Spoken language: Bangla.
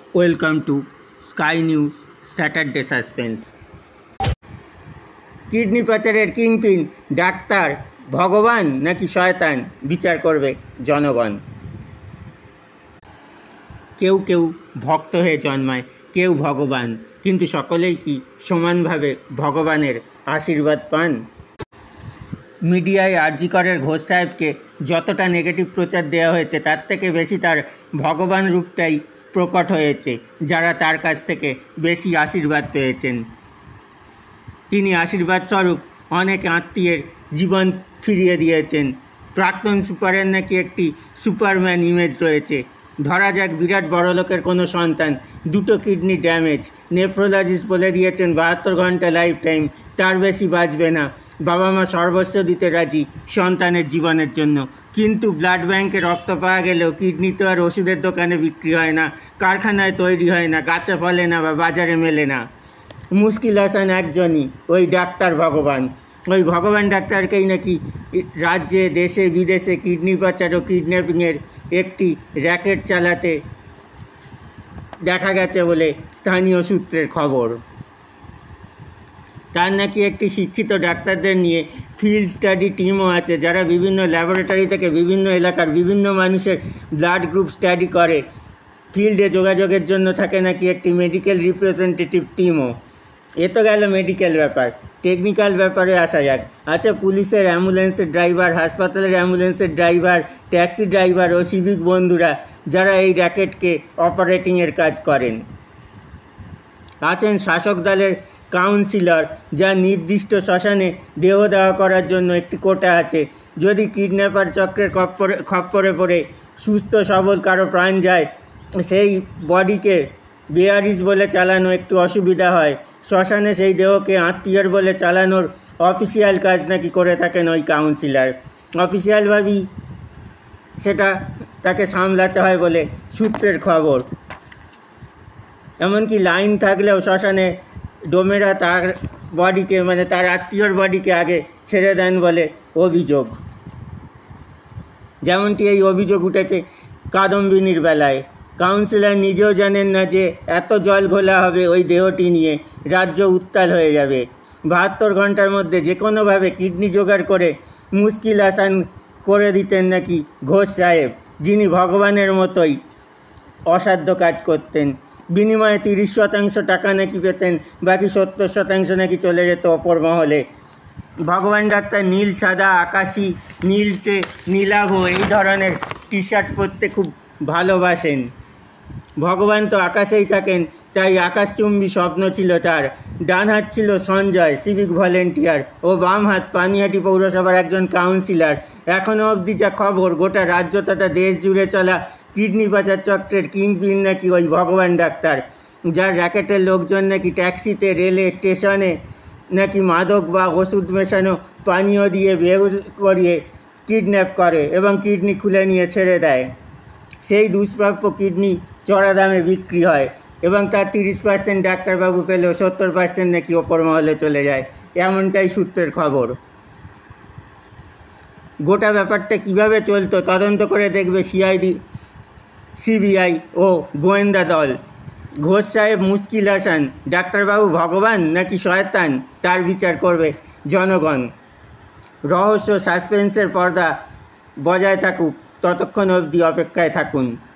Welcome to sky news Saturday suspense. Kidney পাচারের কিংপিন ডাক্তার ভগবান নাকি শয়তান, বিচার করবে জনগণ। কেউ কেউ ভক্ত হয়ে জন্মায়, কেউ ভগবান, কিন্তু সকলেই কি সমানভাবে ভগবানের আশীর্বাদ পান? মিডিয়ায় আরজি করের ঘোষ সাহেবকে যতটা নেগেটিভ প্রচার দেওয়া হয়েছে, তার থেকে বেশি তার ভগবান রূপটাই প্রকট হয়েছে, যারা তার কাছ থেকে বেশি আশীর্বাদ পেয়েছেন। তিনি আশীর্বাদ স্বরূপ অনেক আত্মীয়ের জীবন ফিরিয়ে দিয়েছেন। প্রাক্তন সুপারের নাকি একটি সুপারম্যান ইমেজ রয়েছে। ধরা যাক বিরাট বড়লোকের কোনো সন্তান, দুটো কিডনি ড্যামেজ, নেফ্রোলজিস্ট বলে দিয়েছেন 72 ঘন্টা লাইফ টাইম, তার বেশি বাঁচবে না। বাবা মা সর্বস্ব দিতে রাজি সন্তানের জীবনের জন্য, কিন্তু ব্লাড ব্যাংকে রক্ত পাওয়া গেলেও কিডনি তো আর ওষুধের দোকানে বিক্রি হয় না, কারখানায় তৈরি হয় না, গাছে ফলে না বা বাজারে মেলে না। মুশকিল হাসান একজনই, ওই ডাক্তার ভগবান। ওই ভগবান ডাক্তারকেই নাকি রাজ্যে দেশে বিদেশে কিডনি পাচার ও কিডন্যাপিংয়ের একটি র্যাকেট চালাতে দেখা গেছে বলে স্থানীয় সূত্রের খবর। তার নাকি একটি শিক্ষিত ডাক্তারদের নিয়ে ফিল্ড স্টাডি টিমও আছে, যারা বিভিন্ন ল্যাবরেটরি থেকে বিভিন্ন এলাকার বিভিন্ন মানুষের ব্লাড গ্রুপ স্টাডি করে। ফিল্ডে যোগাযোগের জন্য থাকে নাকি একটি মেডিকেল রিপ্রেজেন্টেটিভ টিমও। এ তো গেল মেডিকেল ব্যাপার। টেকনিক্যাল ব্যাপারে আসা যাক। আচ্ছা, পুলিশের অ্যাম্বুলেন্সের ড্রাইভার, হাসপাতালের অ্যাম্বুলেন্সের ড্রাইভার, ট্যাক্সি ড্রাইভার ও সিভিক বন্ধুরা যারা এই র্যাকেটকে অপারেটিংয়ের কাজ করেন। আছেন শাসক দলের কাউন্সিলর, যা নির্দিষ্ট শ্মশানে দেহদাহ করার জন্য একটি কোটা আছে। যদি কিডন্যাপার চক্রের খপ্পরে পড়ে সুস্থ সবল কারো প্রাণ যায়, সেই বডিকে বেয়ারিশ বলে চালানো একটু অসুবিধা হয়। শ্মশানে সেই দেহকে আত্মীয়র বলে চালানোর অফিসিয়াল কাজ নাকি করে থাকেন ওই কাউন্সিলর। অফিসিয়ালভাবেই সেটা তাকে সামলাতে হয় বলে সূত্রের খবর। এমনকি লাইন থাকলেও শ্মশানে ডোমেরা তার বডিকে, মানে তার আত্মীয়র বডিকে আগে ছেড়ে দেন বলে অভিযোগ। যেমনটি এই অভিযোগ উঠেছে কাদম্বিনীর বেলায়। কাউন্সিলর নিজেও জানেন না যে এত জল ঘোলা হবে ওই দেহটি নিয়ে, রাজ্য উত্তাল হয়ে যাবে। 72 ঘন্টার মধ্যে যে কোনোভাবে কিডনি জোগাড় করে মুশকিল আসান করে দিতেন নাকি ঘোষ সাহেব, যিনি ভগবানের মতোই অসাধ্য কাজ করতেন। বিনিময়ে 30% টাকা নাকি পেতেন, বাকি 70% নাকি চলে যেত অপর মহলে। ভগবান ডাক্তার নীল, সাদা, আকাশি, নীলচে, নীলাভ এই ধরনের টি শার্ট পরতে খুব ভালোবাসেন। ভগবান তো আকাশেই থাকেন, তাই আকাশচুম্বী স্বপ্ন ছিল তার। ডান হাত ছিল সঞ্জয়, সিভিক ভলেন্টিয়ার, ও বাম হাত পানিহাটি পৌরসভার একজন কাউন্সিলর। এখনও অবধি যা খবর, গোটা রাজ্য তথা দেশ জুড়ে চলা কিডনি পাচার চক্রের কিংপিন নাকি ওই ভগবান ডাক্তার, যার র্যাকেটের লোকজন নাকি ট্যাক্সিতে, রেলে, স্টেশনে নাকি মাদক বা ওষুধ মেশানো পানীয় দিয়ে বেহুশ করিয়ে কিডন্যাপ করে এবং কিডনি খুলে নিয়ে ছেড়ে দেয়। সেই দুষ্প্রাপ্য কিডনি চড়া দামে বিক্রি হয় এবং তার 30% ডাক্তারবাবু পেলেও 70% নাকি ওপর মহলে চলে যায়, এমনটাই সূত্রের খবর। গোটা ব্যাপারটা কিভাবে চলতো তদন্ত করে দেখবে সিআইডি, সিবিআই ও গোয়েন্দা দল। ঘোষ সাহেব মুশকিল হাসান, ডাক্তারবাবু ভগবান নাকি শয়তান, তার বিচার করবে জনগণ। রহস্য সাসপেন্সের পর্দা বজায় থাকুক, ততক্ষণ অবধি অপেক্ষায় থাকুন।